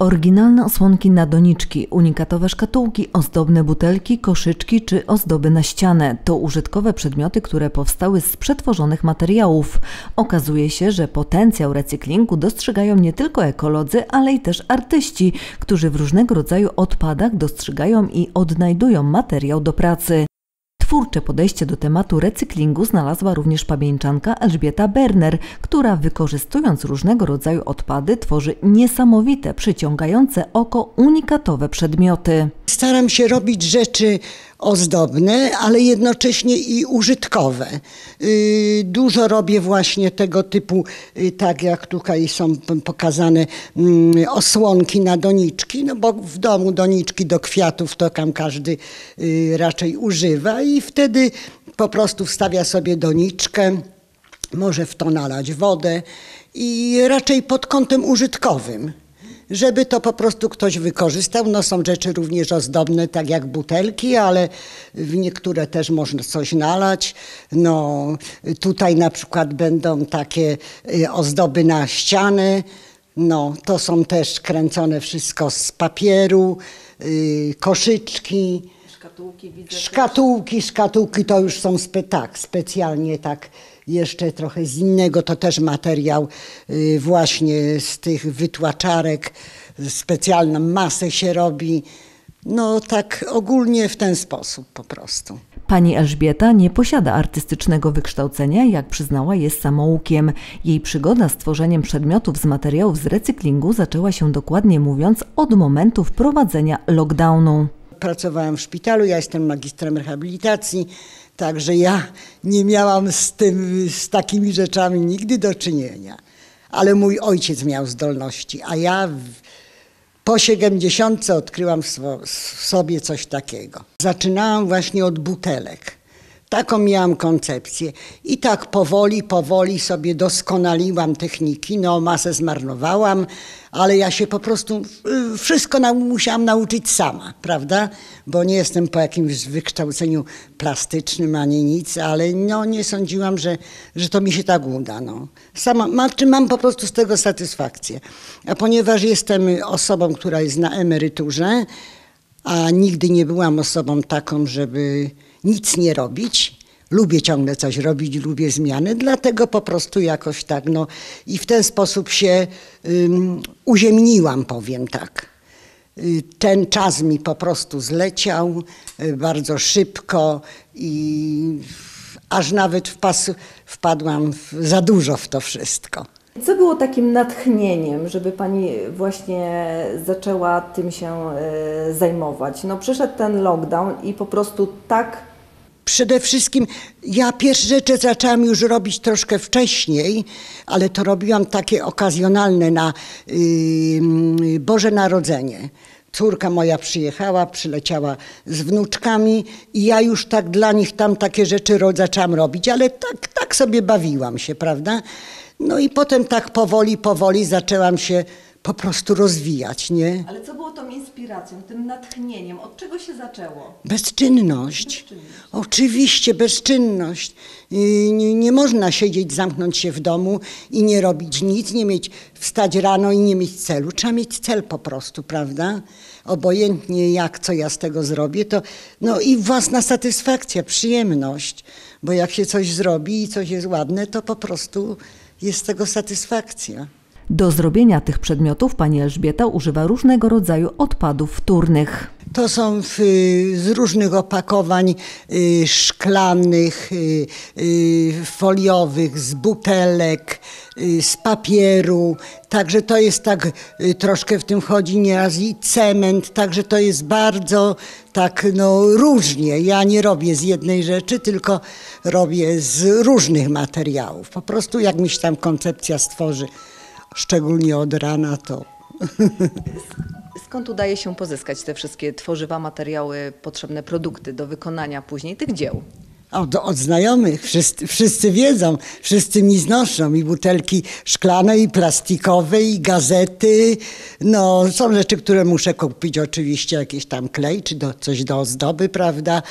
Oryginalne osłonki na doniczki, unikatowe szkatułki, ozdobne butelki, koszyczki czy ozdoby na ścianę to użytkowe przedmioty, które powstały z przetworzonych materiałów. Okazuje się, że potencjał recyklingu dostrzegają nie tylko ekolodzy, ale i też artyści, którzy w różnego rodzaju odpadach dostrzegają i odnajdują materiał do pracy. Twórcze podejście do tematu recyklingu znalazła również pamięczanka Elżbieta Berner, która wykorzystując różnego rodzaju odpady tworzy niesamowite, przyciągające oko unikatowe przedmioty. Staram się robić rzeczy ozdobne, ale jednocześnie i użytkowe. Dużo robię właśnie tego typu, tak jak tutaj są pokazane osłonki na doniczki, no bo w domu doniczki do kwiatów to tam każdy raczej używa i wtedy po prostu wstawia sobie doniczkę, może w to nalać wodę i raczej pod kątem użytkowym. Żeby to po prostu ktoś wykorzystał. No są rzeczy również ozdobne, tak jak butelki, ale w niektóre też można coś nalać. No tutaj na przykład będą takie ozdoby na ścianę. No to są też kręcone wszystko z papieru, koszyczki. Szkatułki to już są specjalnie tak jeszcze trochę z innego, to też materiał właśnie z tych wytłaczarek, specjalną masę się robi. No tak ogólnie w ten sposób po prostu. Pani Elżbieta nie posiada artystycznego wykształcenia, jak przyznała, jest samoukiem. Jej przygoda z tworzeniem przedmiotów z materiałów z recyklingu zaczęła się, dokładnie mówiąc, od momentu wprowadzenia lockdownu. Pracowałam w szpitalu, ja jestem magistrem rehabilitacji, także ja nie miałam z takimi rzeczami nigdy do czynienia. Ale mój ojciec miał zdolności, a ja po 70 odkryłam w sobie coś takiego. Zaczynałam właśnie od butelek. Taką miałam koncepcję i tak powoli sobie doskonaliłam techniki, no masę zmarnowałam, ale ja się po prostu wszystko musiałam nauczyć sama, prawda? Bo nie jestem po jakimś wykształceniu plastycznym ani nic, ale no nie sądziłam, że to mi się tak uda. No. Mam po prostu z tego satysfakcję. A ponieważ jestem osobą, która jest na emeryturze, a nigdy nie byłam osobą taką, żeby nic nie robić. Lubię ciągle coś robić, lubię zmiany, dlatego po prostu jakoś tak, no i w ten sposób się uziemniłam, powiem tak. Ten czas mi po prostu zleciał bardzo szybko i aż nawet wpadłam za dużo w to wszystko. Co było takim natchnieniem, żeby Pani właśnie zaczęła tym się zajmować? No przyszedł ten lockdown i po prostu tak... Przede wszystkim ja pierwsze rzeczy zaczęłam już robić troszkę wcześniej, ale to robiłam takie okazjonalne na Boże Narodzenie. Córka moja przyleciała z wnuczkami i ja już tak dla nich tam takie rzeczy zaczęłam robić, ale tak sobie bawiłam się, prawda? No i potem tak powoli zaczęłam się po prostu rozwijać, nie? Ale co było tą inspiracją, tym natchnieniem? Od czego się zaczęło? Bezczynność. Oczywiście bezczynność. Nie można siedzieć, zamknąć się w domu i nie robić nic, wstać rano i nie mieć celu. Trzeba mieć cel po prostu, prawda? Obojętnie co ja z tego zrobię, to no i własna satysfakcja, przyjemność. Bo jak się coś zrobi i coś jest ładne, to po prostu jest z tego satysfakcja. Do zrobienia tych przedmiotów pani Elżbieta używa różnego rodzaju odpadów wtórnych. To są z różnych opakowań szklanych, foliowych, z butelek, z papieru. Także to jest tak, troszkę w tym wchodzi nieraz i cement, także to jest bardzo tak różnie. Ja nie robię z jednej rzeczy, tylko robię z różnych materiałów. Po prostu jak mi się tam koncepcja stworzy, szczególnie od rana, to... Skąd udaje się pozyskać te wszystkie tworzywa, materiały, potrzebne produkty do wykonania później tych dzieł? Od znajomych, wszyscy wiedzą, wszyscy mi znoszą i butelki szklane, i plastikowe, i gazety. No, są rzeczy, które muszę kupić, oczywiście jakiś tam klej, czy coś do ozdoby, prawda?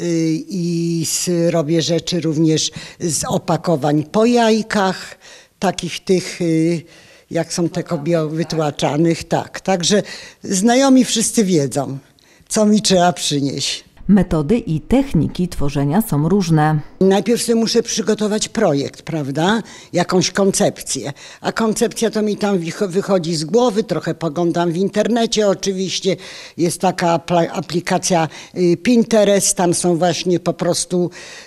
I robię rzeczy również z opakowań po jajkach, takich tych... jak są te kobiety wytłaczanych, tak. Także znajomi wszyscy wiedzą, co mi trzeba przynieść. Metody i techniki tworzenia są różne. Najpierw sobie muszę przygotować projekt, prawda? Jakąś koncepcję. A koncepcja to mi tam wychodzi z głowy, trochę poglądam w internecie oczywiście. Jest taka aplikacja Pinterest, tam są właśnie po prostu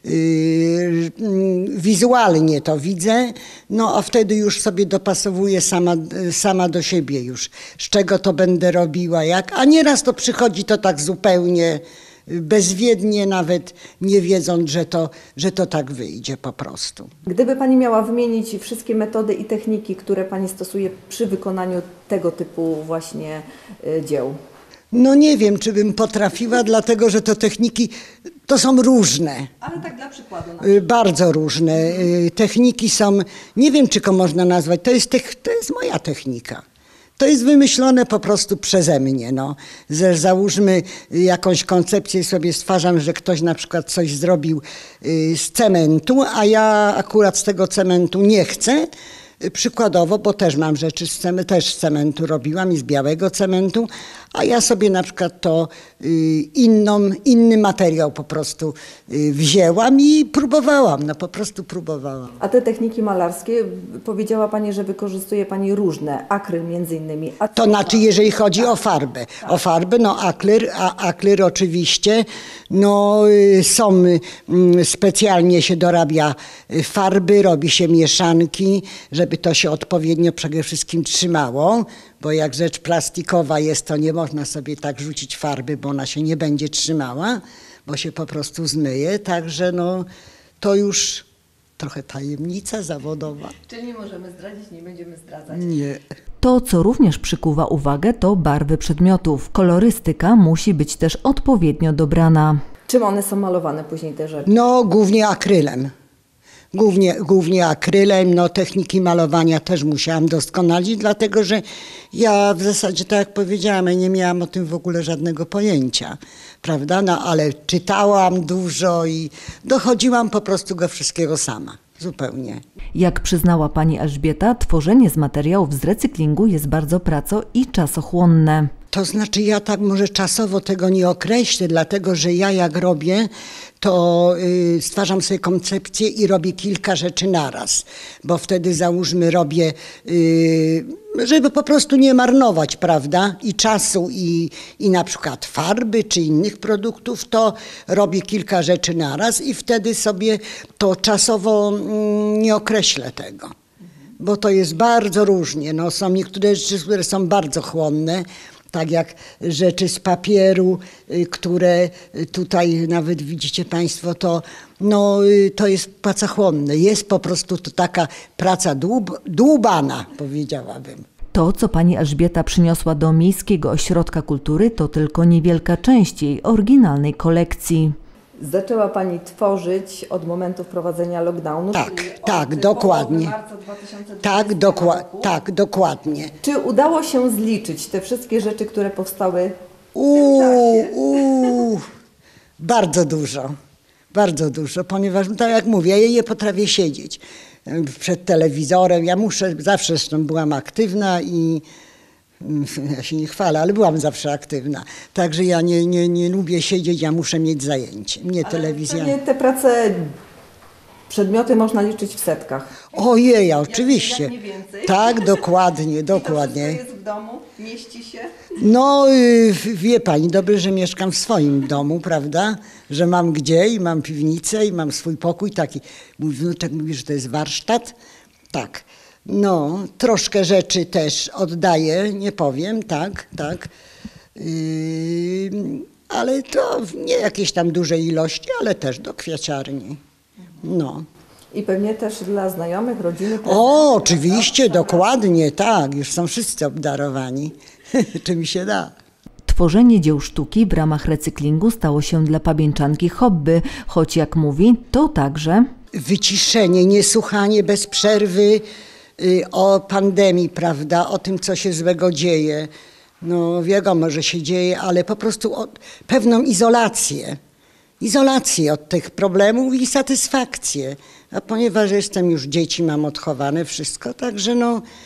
wizualnie to widzę. No a wtedy już sobie dopasowuję sama do siebie już, z czego to będę robiła, jak. A nieraz to przychodzi to tak zupełnie bezwiednie, nawet nie wiedząc, że to tak wyjdzie po prostu. Gdyby Pani miała wymienić wszystkie metody i techniki, które Pani stosuje przy wykonaniu tego typu właśnie dzieł? No nie wiem, czy bym potrafiła, dlatego że to techniki to są różne. Ale tak dla przykładu. Bardzo różne. Techniki są, nie wiem, czy go można nazwać, to jest moja technika. To jest wymyślone po prostu przeze mnie. No. Załóżmy jakąś koncepcję sobie stwarzam, że ktoś na przykład coś zrobił z cementu, a ja akurat z tego cementu nie chcę. Przykładowo, bo też mam rzeczy też z cementu robiłam i z białego cementu, a ja sobie na przykład to inny materiał po prostu wzięłam i próbowałam, no po prostu próbowałam. A te techniki malarskie, powiedziała Pani, że wykorzystuje Pani różne, akryl między innymi. To znaczy, jeżeli chodzi o farbę. O farbę, no akryl oczywiście, no są, specjalnie się dorabia farby, robi się mieszanki, żeby to się odpowiednio przede wszystkim trzymało, bo jak rzecz plastikowa jest, to nie można sobie tak rzucić farby, bo ona się nie będzie trzymała, bo się po prostu zmyje, także no to już trochę tajemnica zawodowa. Czyli nie możemy zdradzić, nie będziemy zdradzać. Nie. To, co również przykuwa uwagę, to barwy przedmiotów. Kolorystyka musi być też odpowiednio dobrana. Czym one są malowane później te rzeczy? No głównie akrylem. Głównie akrylem, no techniki malowania też musiałam doskonalić, dlatego że ja w zasadzie, tak jak powiedziałam, nie miałam o tym w ogóle żadnego pojęcia, prawda? No ale czytałam dużo i dochodziłam po prostu do wszystkiego sama, zupełnie. Jak przyznała Pani Elżbieta, tworzenie z materiałów z recyklingu jest bardzo i czasochłonne. To znaczy ja tak może czasowo tego nie określę, dlatego że ja jak robię, to stwarzam sobie koncepcję i robię kilka rzeczy naraz, bo wtedy załóżmy robię, żeby po prostu nie marnować, prawda, i czasu i na przykład farby czy innych produktów, to robię kilka rzeczy naraz i wtedy sobie to czasowo nie określę tego. Bo to jest bardzo różnie, no, są niektóre rzeczy, które są bardzo chłonne, tak jak rzeczy z papieru, które tutaj nawet widzicie Państwo, to jest pracochłonne. Jest po prostu to taka praca dłubana, powiedziałabym. To, co Pani Elżbieta przyniosła do Miejskiego Ośrodka Kultury, to tylko niewielka część jej oryginalnej kolekcji. Zaczęła Pani tworzyć od momentu wprowadzenia lockdownu? Tak, dokładnie. Marca 2020 roku. Tak, dokładnie. Czy udało się zliczyć te wszystkie rzeczy, które powstały w tym czasie? Bardzo dużo, ponieważ tak jak mówię, ja nie potrafię siedzieć przed telewizorem. Ja zawsze zresztą byłam aktywna i ja się nie chwalę, ale byłam zawsze aktywna. Także ja nie lubię siedzieć, ja muszę mieć zajęcie. Mnie telewizja... Te prace, przedmioty można liczyć w setkach. Ojej, oczywiście. Jak nie więcej. Tak, dokładnie. I to wszystko jest w domu? Mieści się? No, wie Pani, dobrze, że mieszkam w swoim domu, prawda? Że mam gdzie i mam piwnicę i mam swój pokój taki. Mój wnuczek mówi, że to jest warsztat. Tak. No, troszkę rzeczy też oddaję, nie powiem, tak. Ale to nie jakieś tam duże ilości, ale też do kwiaciarni. No. I pewnie też dla znajomych, rodziny. O, oczywiście, dokładnie, tak. Już są wszyscy obdarowani, czym się da. Tworzenie dzieł sztuki w ramach recyklingu stało się dla pabieńczanki hobby, choć jak mówi, to także wyciszenie, niesłuchanie bez przerwy o pandemii, prawda, o tym, co się złego dzieje. No wiadomo, że się dzieje, ale po prostu pewną izolację. Izolację od tych problemów i satysfakcję. A ponieważ jestem już dzieci, mam odchowane wszystko, także no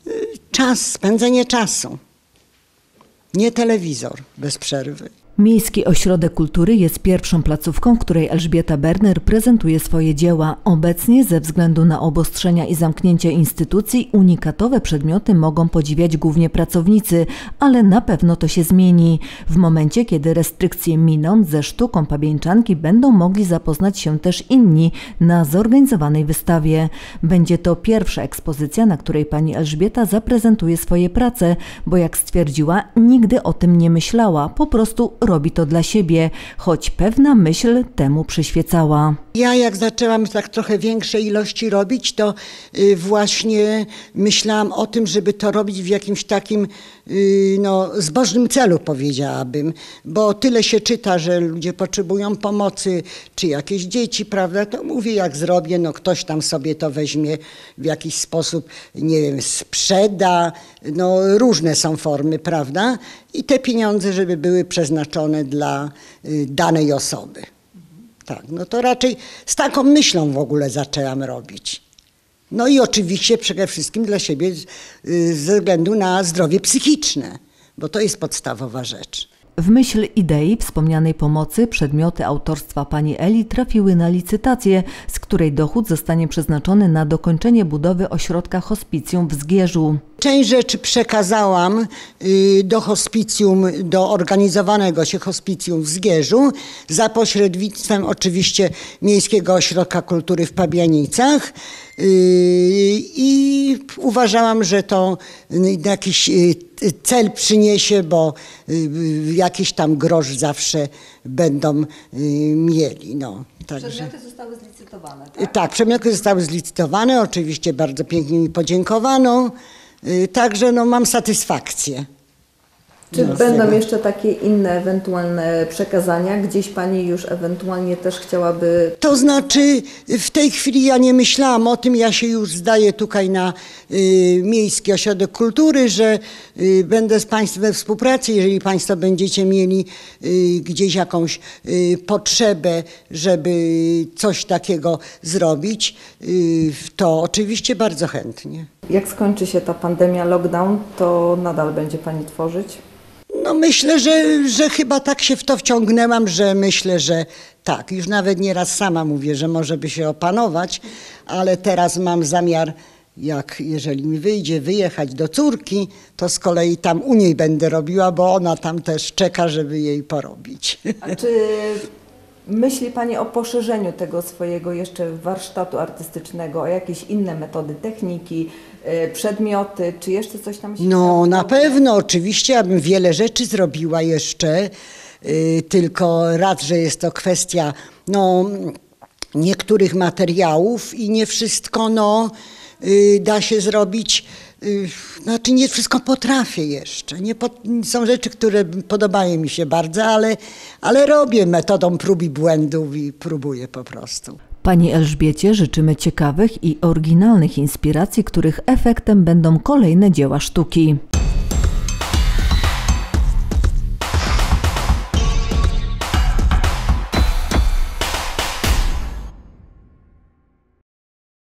Czas, spędzenie czasu. Nie telewizor bez przerwy. Miejski Ośrodek Kultury jest pierwszą placówką, w której Elżbieta Berner prezentuje swoje dzieła. Obecnie ze względu na obostrzenia i zamknięcie instytucji unikatowe przedmioty mogą podziwiać głównie pracownicy, ale na pewno to się zmieni. W momencie, kiedy restrykcje miną, ze sztuką pabieńczanki będą mogli zapoznać się też inni na zorganizowanej wystawie. Będzie to pierwsza ekspozycja, na której pani Elżbieta zaprezentuje swoje prace, bo jak stwierdziła, nigdy o tym nie myślała, po prostu robi to dla siebie, choć pewna myśl temu przyświecała. Ja jak zaczęłam tak trochę większe ilości robić, to właśnie myślałam o tym, żeby to robić w jakimś takim zbożnym celu, powiedziałabym, bo tyle się czyta, że ludzie potrzebują pomocy, czy jakieś dzieci, prawda, to mówię, jak zrobię, ktoś tam sobie to weźmie w jakiś sposób, nie wiem, sprzeda, różne są formy, prawda, i te pieniądze, żeby były przeznaczone dla danej osoby. Tak, to raczej z taką myślą w ogóle zaczęłam robić. No i oczywiście przede wszystkim dla siebie ze względu na zdrowie psychiczne, bo to jest podstawowa rzecz. W myśl idei wspomnianej pomocy przedmioty autorstwa pani Eli trafiły na licytację, z której dochód zostanie przeznaczony na dokończenie budowy ośrodka hospicjum w Zgierzu. Część rzeczy przekazałam do hospicjum, do organizowanego się hospicjum w Zgierzu za pośrednictwem oczywiście Miejskiego Ośrodka Kultury w Pabianicach i uważałam, że to jakiś cel przyniesie, bo jakiś tam grosz zawsze będą mieli. Także. Przedmioty zostały zlicytowane, tak? Tak, przedmioty zostały zlicytowane, oczywiście bardzo pięknie mi podziękowano, także mam satysfakcję. Czy będą jeszcze takie inne ewentualne przekazania? Gdzieś pani już ewentualnie też chciałaby... To znaczy w tej chwili ja nie myślałam o tym, ja się już zdaję tutaj na Miejski Ośrodek Kultury, że będę z państwem we współpracy, jeżeli państwo będziecie mieli gdzieś jakąś potrzebę, żeby coś takiego zrobić, to oczywiście bardzo chętnie. Jak skończy się ta pandemia, lockdown, to nadal będzie pani tworzyć? Myślę, że chyba tak się w to wciągnęłam, że myślę, że tak. Już nawet nieraz sama mówię, że może by się opanować, ale teraz mam zamiar, jeżeli mi wyjdzie, wyjechać do córki, to z kolei tam u niej będę robiła, bo ona tam też czeka, żeby jej porobić. A czy myśli pani o poszerzeniu tego swojego jeszcze warsztatu artystycznego, o jakieś inne metody, techniki, przedmioty, czy jeszcze coś tam się... Na pewno, oczywiście, abym wiele rzeczy zrobiła jeszcze, tylko raz, że jest to kwestia niektórych materiałów i nie wszystko da się zrobić, znaczy nie wszystko potrafię jeszcze. Są rzeczy, które podobają mi się bardzo, ale robię metodą prób i błędów i próbuję po prostu. Pani Elżbiecie życzymy ciekawych i oryginalnych inspiracji, których efektem będą kolejne dzieła sztuki.